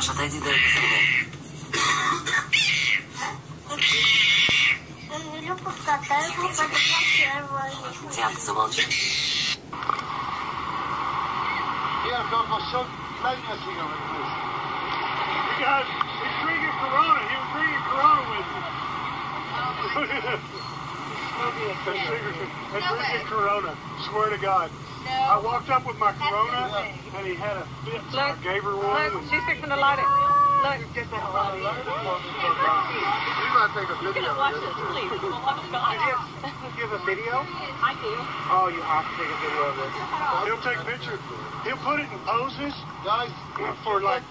Atenti del fumo. Zjadł mądrze. Yeah, I've got my son playing a cigarette with us. Because he's drinking Corona. He was drinking Corona with me. He's drinking Corona. Swear to God. No. I walked up with my Corona and he had a fit. So I gave her one. Look, she's fixing to light it. Look. Get the hell out of here. You gotta take a video. Watch this, please. Give a video? I do. Oh, you have to take a video of this. He'll take pictures. He'll put it in poses, guys, for like.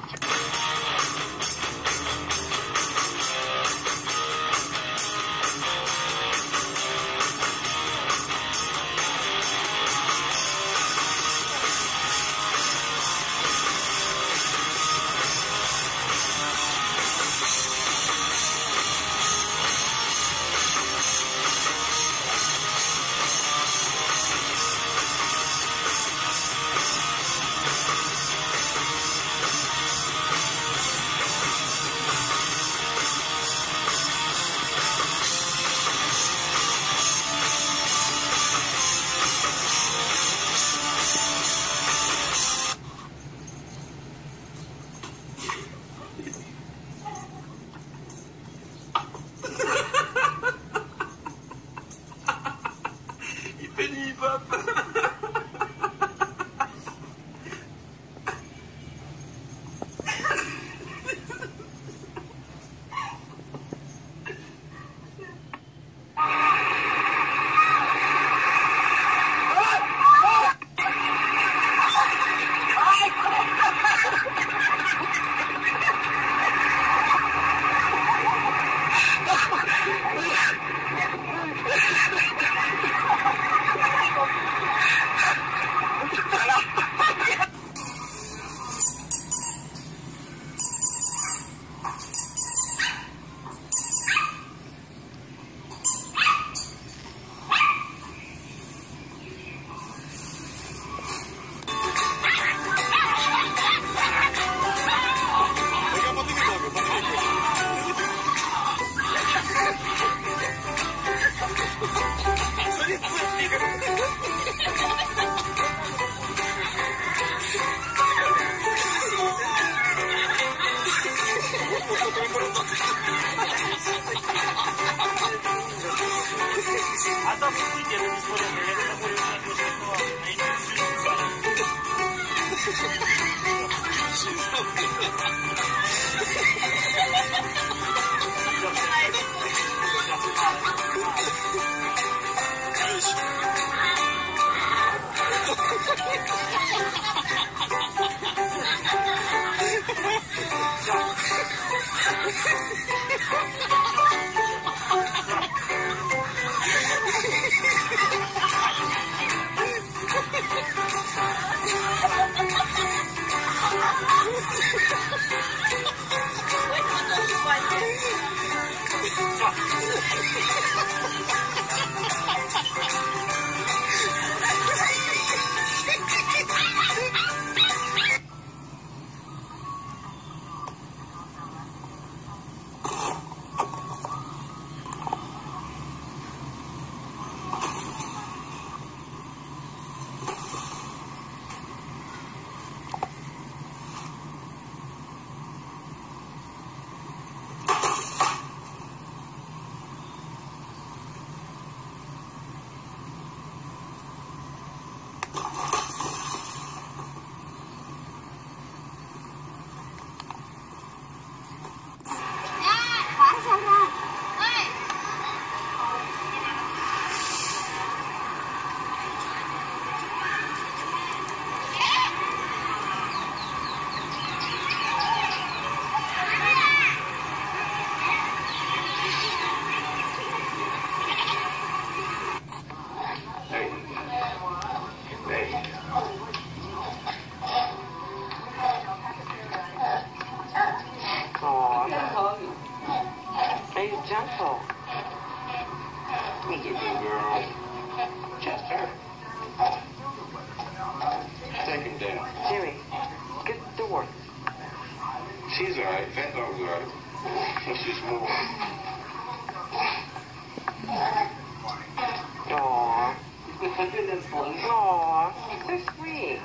so sweet.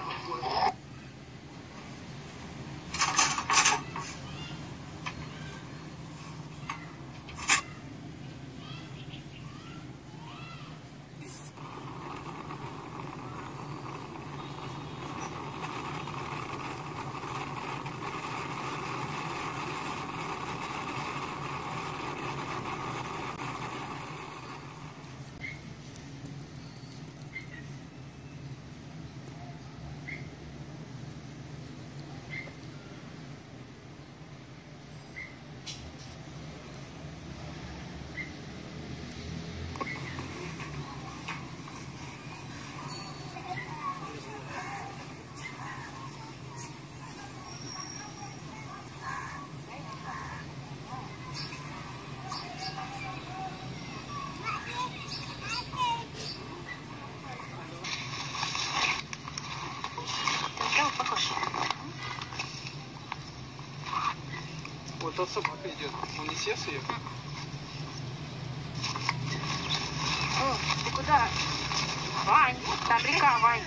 Вот тот собака идет, он не съест ее? О, ты куда? Вань, там река, Вань.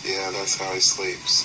Yeah, that's how he sleeps.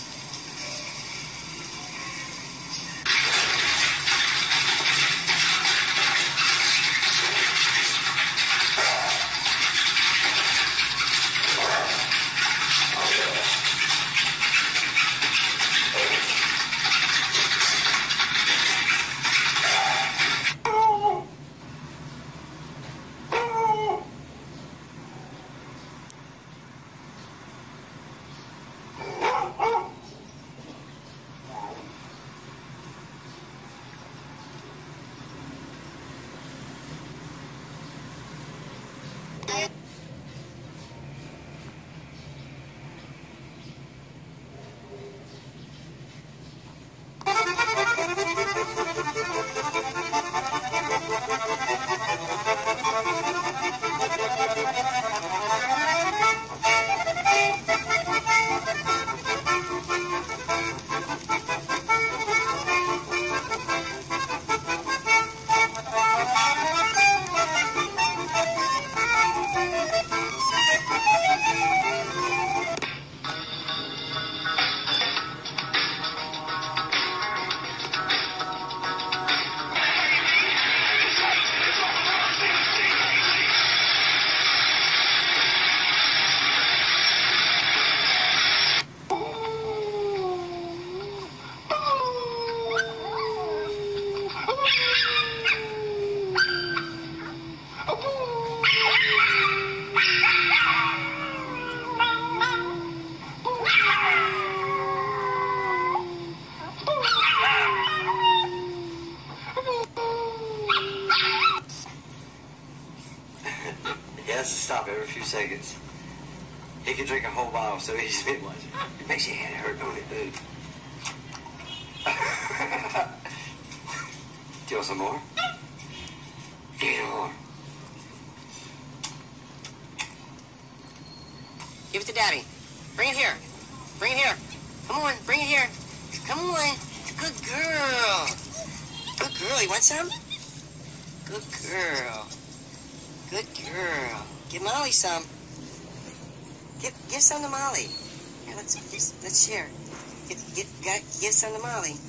He has to stop every few seconds. He can drink a whole bottle so easily. It makes your head hurt, don't it, dude? Do you want some more? Give me more. Give it to Daddy. Bring it here. Bring it here. Come on, bring it here. Come on. Good girl. Good girl. You want some? Good girl. Good girl. Give Molly some. Give some to Molly. Here, let's share. Give some to Molly.